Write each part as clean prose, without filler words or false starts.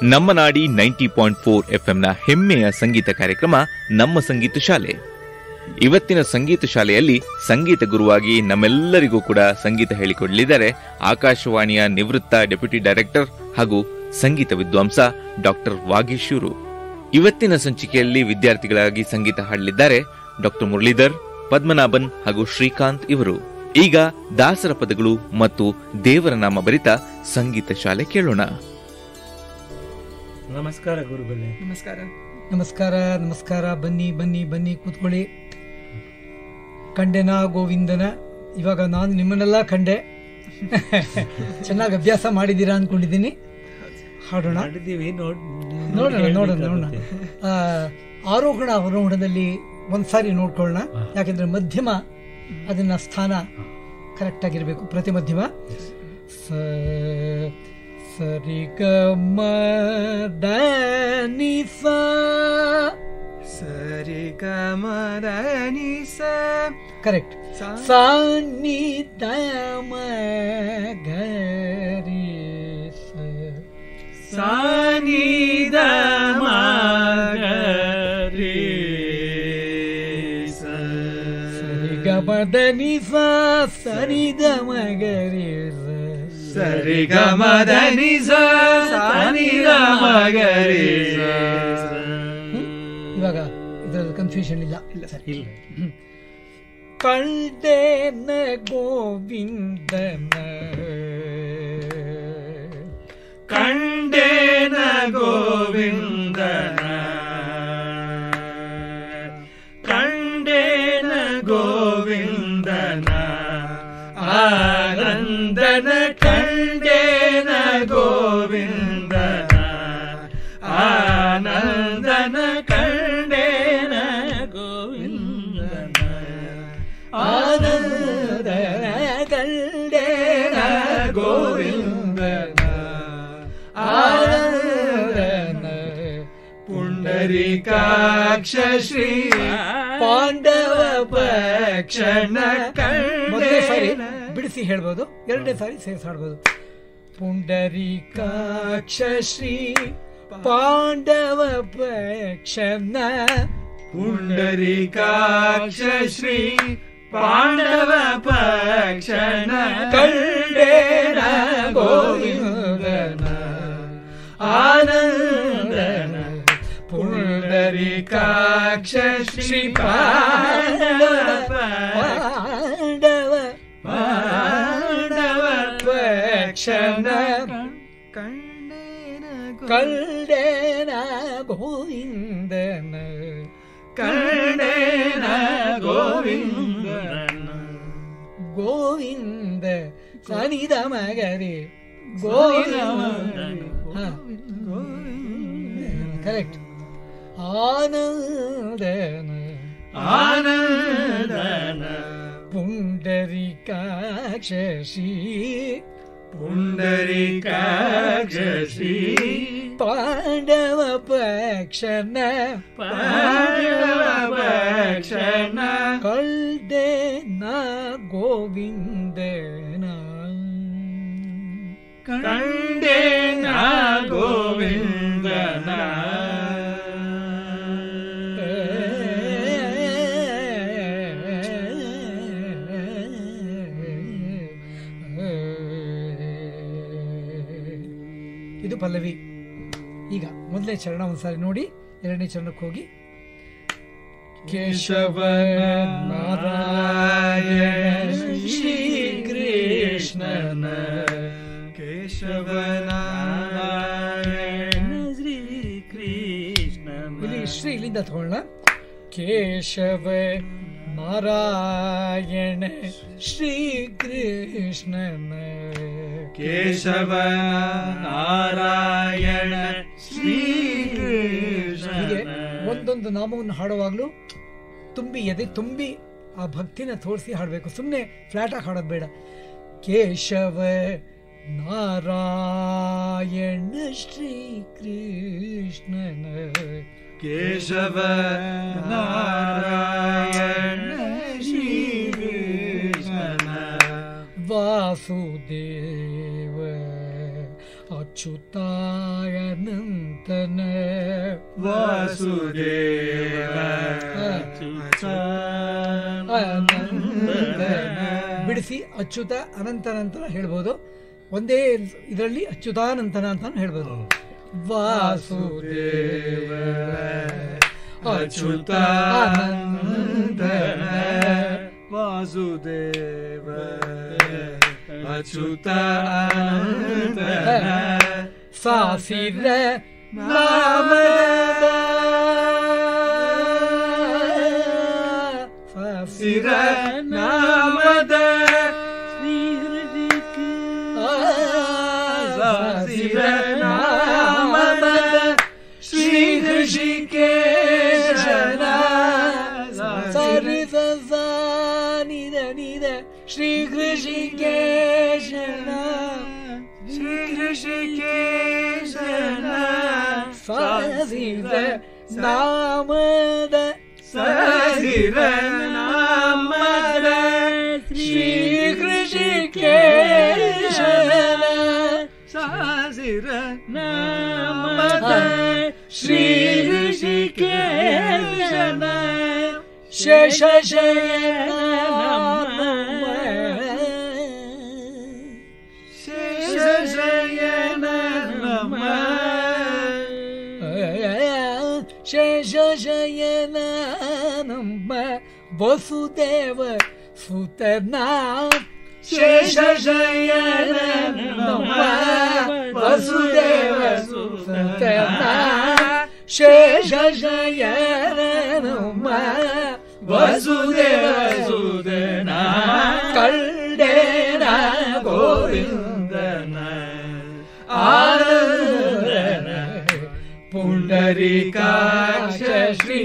ನಮ್ಮ ನಾಡಿ 90.4 ಎಫ್ಎಂನ ಹೆಮ್ಮೆಯ ಸಂಗೀತ ಕಾರ್ಯಕ್ರಮ ನಮ್ಮ ಸಂಗೀತ ಶಾಲೆ. ಇವತ್ತಿನ ಸಂಗೀತ ಶಾಲೆಯಲ್ಲಿ ಸಂಗೀತ ಗುರುವಾಗಿ ನಮ್ಮೆಲ್ಲರಿಗೂ ಕೂಡ ಸಂಗೀತ ಹೇಳಿಕೊಡಲಿದ್ದಾರೆ ಆಕಾಶವಾಣಿಯ ನಿವೃತ್ತ ಡೆಪ್ಯೂಟಿ ಡೈರೆಕ್ಟರ್ ಹಾಗೂ ಸಂಗೀತ ವಿದ್ವಾಂಸ ಡಾಕ್ಟರ್ ವಾಗೀಶೂರು. ಇವತ್ತಿನ ಸಂಚಿಕೆಯಲ್ಲಿ ವಿದ್ಯಾರ್ಥಿಗಳಾಗಿ ಸಂಗೀತ ಹಾಡಲಿದ್ದಾರೆ ಡಾಕ್ಟರ್ ಮುರಳೀಧರ್, ಪದ್ಮನಾಭನ್ ಹಾಗೂ ಶ್ರೀಕಾಂತ್ ಇವರು. ಈಗ ದಾಸರ ಪದಗಳು ಮತ್ತು ದೇವರ ನಾಮ ಬರಿತ ಸಂಗೀತ ಶಾಲೆ ಕೇಳೋಣ. ನಮಸ್ಕಾರ ಗುರುಗಳೇ. ನಮಸ್ಕಾರ ನಮಸ್ಕಾರ ನಮಸ್ಕಾರ. ಬನ್ನಿ ಬನ್ನಿ ಬನ್ನಿ ಕೂತ್ಕೊಳ್ಳಿ. ಕಂಡೆನಾ ಗೋವಿಂದನ. ಇವಾಗ ನಾನು ನಿಮ್ಮನ್ನೆಲ್ಲ ಕಂಡೆ. ಚೆನ್ನಾಗಿ ಅಭ್ಯಾಸ ಮಾಡಿದ್ದೀರಾ ಅಂದ್ಕೊಂಡಿದ್ದೀನಿ. ಹಾಡೋಣ. ನೋಡೋಣ ನೋಡೋಣ ನೋಡೋಣ. ಆರೋಹಣ ಅವರೋಹಣದಲ್ಲಿ ಒಂದ್ಸಾರಿ ನೋಡ್ಕೊಳ್ಳೋಣ. ಯಾಕೆಂದ್ರೆ ಮಧ್ಯಮ ಅದನ್ನ ಸ್ಥಾನ ಕರೆಕ್ಟ್ ಆಗಿರ್ಬೇಕು. ಪ್ರತಿ ಮಧ್ಯಮ ಸರಿ ಗ ಮ ದ ನಿ ಸ, ಸರಿ ಗ ಮ ದ ನಿ ಸ, ಕರೆಕ್ಟ್. ಸ ನಿ ದ ಮ ಗ ರಿ ಸ, ಸ ನಿ ದ ಮ ಗ ರಿ ಸ, ಸರಿ ಗ ಮ ದ ನಿ ಸ, ಸರಿ ದ ಮ ಗ ರಿ ಸ, ಸರಿ ಗ ಮ ದ ನಿ ಸ, ಸರಿ ಗ ಮ ಗ ರಿ ಸ. ಇವಾಗ ಇದರಲ್ಲಿ ಕನ್ಫ್ಯೂಷನ್ ಇಲ್ಲ. ಸರಿ. ಕಂಡೆನ ಗೋವಿಂದನ, ಕಂಡೆನ ಗೋವಿಂದನ, ಕಂಡೆನ ಗೋವಿಂದನ, ಆನಂದನ ಕಂಡೆನ ಗೋವಿಂದನ, ಆನಂದನ ಕಂಡೆನ ಗೋವಿಂದನ, ಆನಂದನ ಕಂಡೆನ ಗೋವಿಂದನ, ಆನಂದನ ಪುಂಡರೀಕಾಕ್ಷ ಶ್ರೀ ಪಾಂಡವ ಪಕ್ಷಣ ಕಂಡೆನ. ಬಿಡಿಸಿ ಹೇಳ್ಬೋದು, ಎರಡನೇ ಸಾರಿ ಸೇರಿಸಿ ಹಾಡ್ಬೋದು. ಪುಂಡರೀಕಾಕ್ಷ ಶ್ರೀ ಪಾಂಡವ ಪಕ್ಷಣ, ಪುಂಡರೀಕಾಕ್ಷ ಶ್ರೀ ಪಾಂಡವ ಪಕ್ಷಣ ಕಂಡೆನ ಗೋವಿಂದನ, ಆನಂದನ ಪುಂಡರೀಕಾಕ್ಷ ಶ್ರೀ ಪಾಂಡವ ಪಾಂಡವ ಪಾಂಡವ ಪಕ್ಷಣ ಕಂಡೆನ ಗೋವಿಂದನ, ಕಂಡೆನ ಗೋವಿಂದನ, ಗೋವಿಂದ ಸನಿದ ಮಗರಿ ಗೋವಿಂದ, ಕರೆಕ್ಟ್. ಆನಂದನ ಆನಂದನ ಪುಂಡರೀಕಾಕ್ಷ ಶ್ರೀ ಪುಂಡರೀಕಾಕ್ಷ ಶ್ರೀ ಪಾಂಡವ ಪಕ್ಷಣ, ಪಾಂಡವ ಪಕ್ಷಣ ಕಂಡೆನ ಗೋವಿಂದನ, ಕಂಡೆನ ಗೋವಿಂದನ. ಇದು ಪಲ್ಲವಿ. ಈಗ ಮೊದಲನೇ ಚರಣ ಒಂದ್ಸಾರಿ ನೋಡಿ, ಎರಡನೇ ಚರಣಕ್ಕೆ ಹೋಗಿ. ಕೇಶವ ನಾರಾಯಣ ಶ್ರೀ ಕೃಷ್ಣನ, ಕೇಶವ ನಾರಾಯಣ ಶ್ರೀ ಕೃಷ್ಣನ. ಇಲ್ಲಿ ಶ್ರೀ ಇಲ್ಲಿಂದ ತಗೊಳ್ಳೋಣ. ಕೇಶವ ನಾರಾಯಣ ಶ್ರೀ ಕೃಷ್ಣನ, ಕೇಶವ ನಾರಾಯಣ ಶ್ರೀ ಕೃಷ್ಣ. ಒಂದೊಂದು ನಾಮವನ್ನು ಹಾಡುವಾಗಲೂ ತುಂಬಿ ಎದೆ ತುಂಬಿ ಆ ಭಕ್ತಿನ ತೋರಿಸಿ ಹಾಡಬೇಕು. ಸುಮ್ಮನೆ ಫ್ಲಾಟ್ ಆಗಿ ಹಾಡೋದು ಬೇಡ. ಕೇಶವ ನಾರಾಯಣ ಶ್ರೀ ಕೃಷ್ಣನ, ಕೇಶವ ನಾರಾಯಣ ಶ್ರೀ ಕೃಷ್ಣನ, ವಾಸುದೇವ ಅಚ್ಯುತಾನಂದ ಅಚ್ಯುತನ ವಾಸುದೇವ ಬಿಡಿಸಿ ಅಚ್ಯುತ ಅನಂತನಂತರ ಹೇಳ್ಬೋದು. ಒಂದೇ ಇದರಲ್ಲಿ ಅಚ್ಯುತಾನಂತನ ಅಂತ ಹೇಳ್ಬೋದು. ವಾಸುದೇವ ಅಚ್ಯುತಾನಂದನ ವಾಸುದೇವ ಅಚ್ಯುತಾನಂದನ ಸಾಸಿರ ನಾಮದ ಸಾಸಿರ ನಾಮದ ಸಾಸಿರ ನಾಮದ ಶ್ರೀ ಹೃಷಿಕೇಶನ ಸರಿದ ನಿದ ನಿದ ಶ್ರೀ ಹೃಷಿಕೇಶನ ಶ್ರೀ ಹೃಷಿಕೇಶನ ಸಾಸಿರ ನಾಮದ ಸಾಸಿರ ನಾಮದ ಶ್ರೀ ಹೃಷಿಕೇಶನ ಸಾಸಿರ ನಾಮದ ಶ್ರೀ ಹೃಷಿಕೇಶನ ಶೇಷಶಯನ ಶೇಷಶಯನ ನಮಃ ಶೇಷಶಯನ ನಮ್ಮ ವಸುದೇವ ಸುತನ ಶೇಷಶಯನ ನಮಃ ವಸುದೇವ ಸುತನ ಶೇಷಶಯನ ನಮ್ಮ ವಸುದೇವ ಸುತನ ಕಲ್ಡೇನ ಗೋವಿಂದನ ಆನಂದನ ಪುಂಡರೀಕಾಕ್ಷ ಶ್ರೀ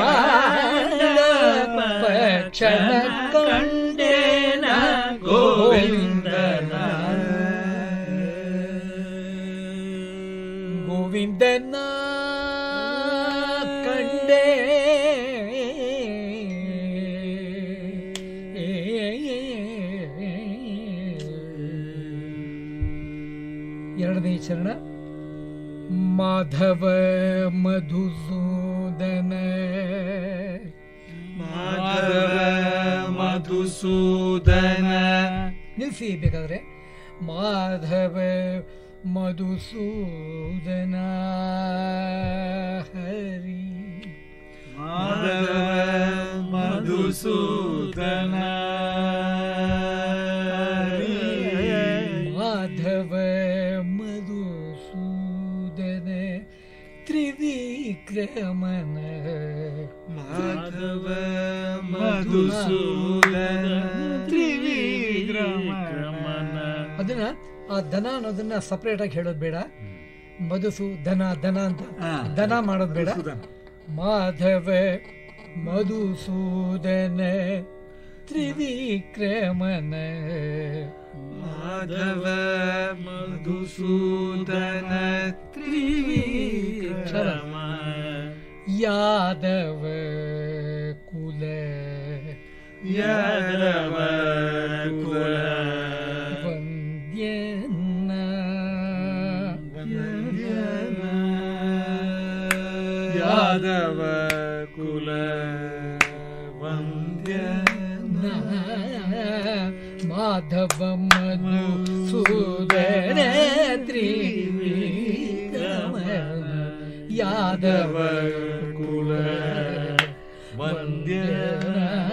ಪಕ್ಷಣ ಕಂಡೇನ ಗೋವಿಂದನ ಗೋವಿಂದನ ಕಂಡೇ ಎರಡನೇ ಚರಣ. ಮಾಧವ ಮಧುಸೂದನ ಮಾಧವ ಮಧುಸೂದನ ನಿಲ್ಲಿಸಿ ಬೇಕಾದ್ರೆ. ಮಾಧವ ಮಧುಸೂದನ ಹರಿ ಮಾಧವ ಮಧುಸೂದನ ಮಾಧವ ಮಧುಸೂದನ ತ್ರಿವಿಕ್ರಮನ ಮಾಧವ ಮಧುಸೂದನ ತ್ರಿವಿಕ್ರಮನ. ಅದನ್ನ ಆ ದನ ಅನ್ನೋದನ್ನ ಸಪರೇಟ್ ಆಗಿ ಹೇಳೋದು ಬೇಡ. ಮಧುಸೂದನ ದನ ಅಂತ ದನ ಮಾಡೋದು ಬೇಡ. ಮಾಧವ ಮಧುಸೂದನ ತ್ರಿವಿಕ್ರಮನ ಮಾಧವ ಮಧುಸೂದನ ತ್ರಿವಿಕ್ರಮ ಯಾದವ ಕುಲ ಯಾದವ ಕುಲ ವಂದ್ಯನ ಯಾದವ ಕುಲ ವಂದ್ಯನ ಮಾಧವ ಮಧುಸೂದನ ತ್ರಿವಿಕ್ರಮನ ಯಾದವ ಕುಲ ವಂದ್ಯನ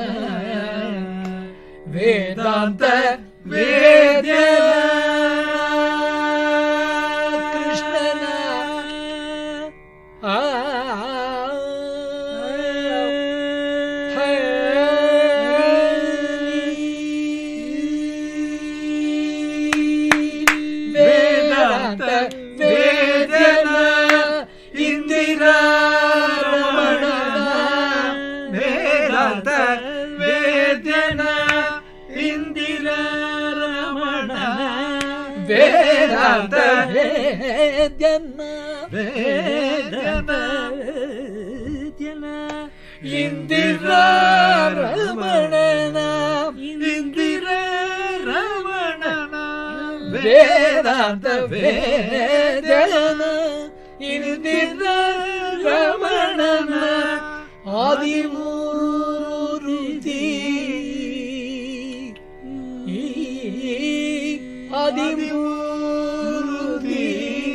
ವೇದಾಂತ ವೇದ್ಯನ ಕೃಷ್ಣನ ವೇದಾಂತ ವೇದ್ಯನ ಇಂದಿರಾ ರಮಣನ ವೇದಾಂತ ವೇದ್ಯನ ಇಂದಿರಾ ರಮಣ ವೇದಾಂತ ವೇದ್ಯನ ವೇದ್ಯನ ಇಂದಿರಾ ರಮಣನ ಇಂದಿರಾ ರಮಣನ ವೇದಾಂತ ವೇದ್ಯನ ಇಂದಿರ ರಮಣನ ಆದಿಮೂರುತಿ ಆದಿಮೂರುತಿ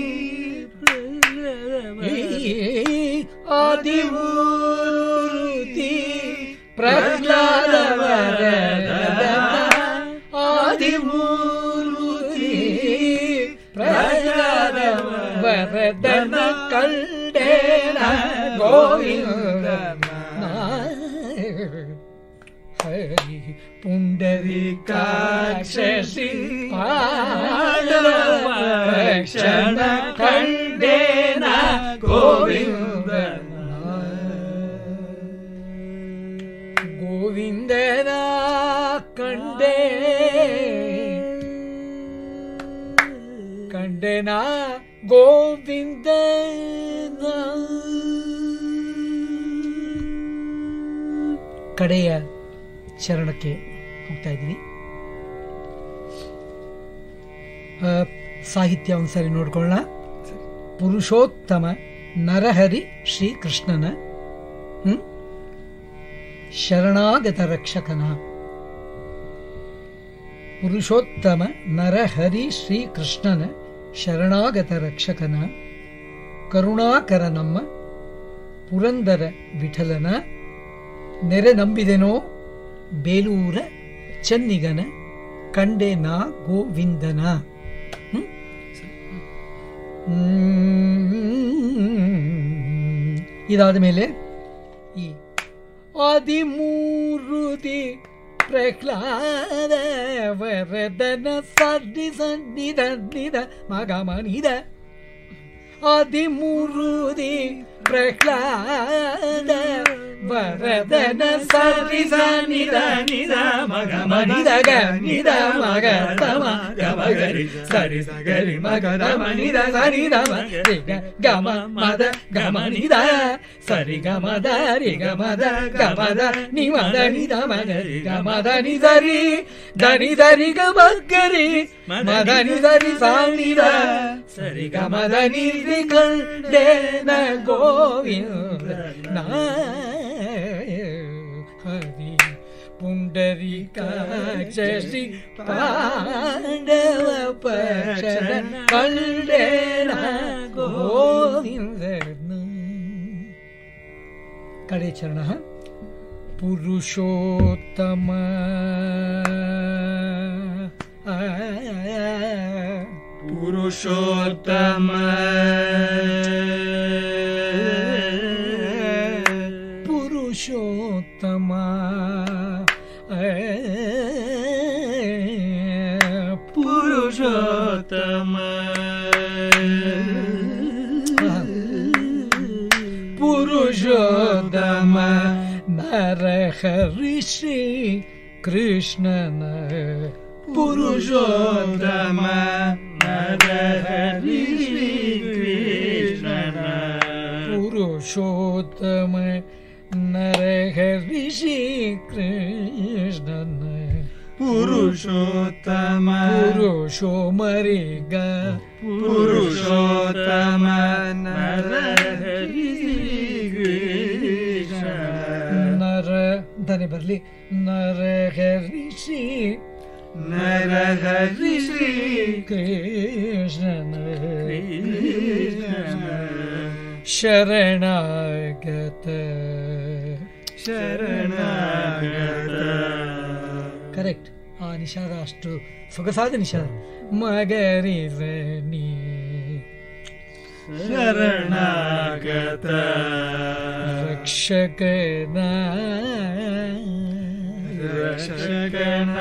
ಆದಿಮೂರುತಿ ಪ್ರಹ್ಲಾದ ವರದನ ಆದಿಮೂರುತಿ ಪ್ರಹ್ಲಾದ ವರದನ ಕಂಡೇನ ಗೋವಿಂದನ ಹರಿ ಪುಂಡರೀಕಾಕ್ಷಿ ಪಾದವಕ್ಷಣ ಕಂಡೇನ ಗೋವಿಂದನ ಗೋವಿಂದನ ಕಂಡೇನ ಗೋವಿಂದನ ಕಡೆಯ ಚರಣಕ್ಕೆ ಹೋಗ್ತಾ ಇದ್ದೀನಿ. ಸಾಹಿತ್ಯ ಒಂದ್ಸರಿ ನೋಡ್ಕೊಳ್ಳೋಣ. ಪುರುಷೋತ್ತಮ ನರಹರಿ ಶ್ರೀಕೃಷ್ಣನ ಶರಣಾಗತ ರಕ್ಷಕನ. ಪುರುಷೋತ್ತಮ ನರಹರಿ ಶ್ರೀಕೃಷ್ಣನ ಶರಣಾಗತ ರಕ್ಷಕನ ಕರುಣಾಕರ ನಮ್ಮ ಪುರಂದರ ವಿಠಲನ ನೆರೆ ನಂಬಿದೆನೋ ಬೇಲೂರ ಚೆನ್ನಿಗನ ಕಂಡೆ ನಾ ಗೋವಿಂದನ. ಇದಾದ ಮೇಲೆ ಈ ಆದಿಮೂರುತಿ ಪ್ರಹ್ಲಾದ ವರದನ ಸಡ್ಡಿ ಸಡ್ಡಿದ ಮಗ ಮನಿದ ಆದಿಮೂರುತಿ ಪ್ರಹ್ಲಾದ ವರದನ ಸರಿ ನಿದ ನಿದ ಮಗ ಮನಿದ ಗ ನಿದ ಮಗ ತಮ ಗಮಗರಿ ಸರಿ ಸಗರಿ ಮಗ ತಮ ನಿದ ಸರಿ ದಮ ಗಮ ಮದ ಗಮ ನಿದ ಸರಿ ಗಮದ ರಿ ಗಮದ ಗಮದ ನಿಮದ ನಿದ ಮಗರಿ ಗಮದ ನಿದರಿ ಧನಿ ಧರಿ ಗಮಗರಿ ಮದ ನಿದರಿ ಸಾನಿದ ಸರಿ ಗಮದ ನಿರಿ ಕಂಡೇನ ಗೋವಿಂದ ಹರಿ ಪುಂಡರೀಕಾಕ್ಷಿ ಪಾಂಡವ ಪಕ್ಷನ ಕಂಡೇನ ಗೋವಿಂದನ. ಕಡೆ ಚರಣ ಪುರುಷೋತ್ತಮ ಪುರುಷೋತ್ತಮ ಪುರುಷೋತ್ತಮ ಪುರುಷೋತ್ತಮ ಪುರುಷೋತ್ತಮ ನರಹರಿ ಶ್ರೀ ಕೃಷ್ಣನ ಪುರುಷೋತ್ತಮ ನರಹರಿ ಶ್ರೀ ಕೃಷ್ಣನ ಪುರುಷೋತ್ತಮ ನರಹರಿ ಶ್ರೀ ಕೃಷ್ಣನ ಪುರುಷೋತ್ತಮ ಪುರುಷೋ ಮರಿಗ ಪುರುಷೋತ್ತಮ ನರಹರಿ ಕೃಷ್ಣ ನರ ಧನೆ ಬರಲಿ ನರಹರಿ ಶ್ರೀ ನರಹರಿ ಶ್ರೀ ಕೃಷ್ಣನ ಶರಣಾಗತ ಶರಣಾಗತ. ಕರೆಕ್ಟ್. ಆ ನಿಷಾದ ಅಷ್ಟು ಸೊಗಸಾದ ನಿಷಾದ. ಮಗರಿ ನೀ ಶರಣಾಗತ ರಕ್ಷಕನ ರಕ್ಷಕನ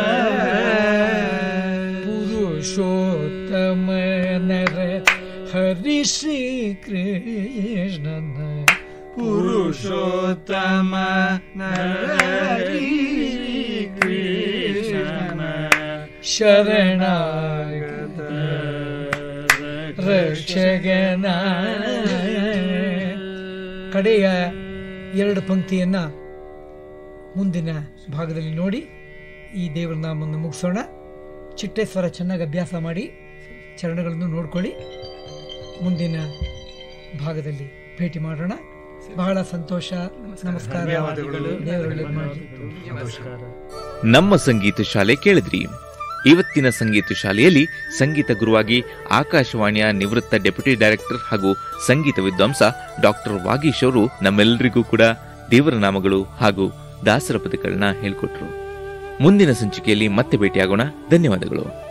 ಪುರುಷೋತ್ತಮ ನರ ಹರಿ ಶ್ರೀ ಕೃಷ್ಣನ ಪುರುಷೋತ್ತಮ ನರಹರಿ ಕೃಷ್ಣನ ಶರಣಾಗತ ರಕ್ಷಕನ. ಕಡೆಯ ಎರಡು ಪಂಕ್ತಿಯನ್ನ ಮುಂದಿನ ಭಾಗದಲ್ಲಿ ನೋಡಿ ಈ ದೇವರ ನಾಮವನ್ನು ಮುಗಿಸೋಣ. ಚಿಟ್ಟೆ ಸ್ವರ ಚೆನ್ನಾಗಿ ಅಭ್ಯಾಸ ಮಾಡಿ ಚರಣಗಳನ್ನು ನೋಡ್ಕೊಳ್ಳಿ. ಮುಂದಿನ ಭಾಗದಲ್ಲಿ ಭೇಟಿ ಮಾಡೋಣ. ಬಹಳ ಸಂತೋಷ. ನಮಸ್ಕಾರ. ಧನ್ಯವಾದಗಳು. ದೇವರು ಒಳ್ಳೇದು ಮಾಡಲಿ. ನಮಸ್ಕಾರ. ನಮ್ಮ ಸಂಗೀತ ಶಾಲೆ ಕೇಳಿದ್ರಿ. ಇವತ್ತಿನ ಸಂಗೀತ ಶಾಲೆಯಲ್ಲಿ ಸಂಗೀತ ಗುರುವಾಗಿ ಆಕಾಶವಾಣಿಯ ನಿವೃತ್ತ ಡೆಪ್ಯೂಟಿ ಡೈರೆಕ್ಟರ್ ಹಾಗೂ ಸಂಗೀತ ವಿದ್ವಾಂಸ ಡಾಕ್ಟರ್ ವಾಗೀಶ್ ಅವರು ನಮ್ಮೆಲ್ಲರಿಗೂ ಕೂಡ ದೇವರ ನಾಮಗಳು ಹಾಗೂ ದಾಸರ ಪದಗಳನ್ನ ಹೇಳ್ಕೊಟ್ರು. ಮುಂದಿನ ಸಂಚಿಕೆಯಲ್ಲಿ ಮತ್ತೆ ಭೇಟಿಯಾಗೋಣ. ಧನ್ಯವಾದಗಳು.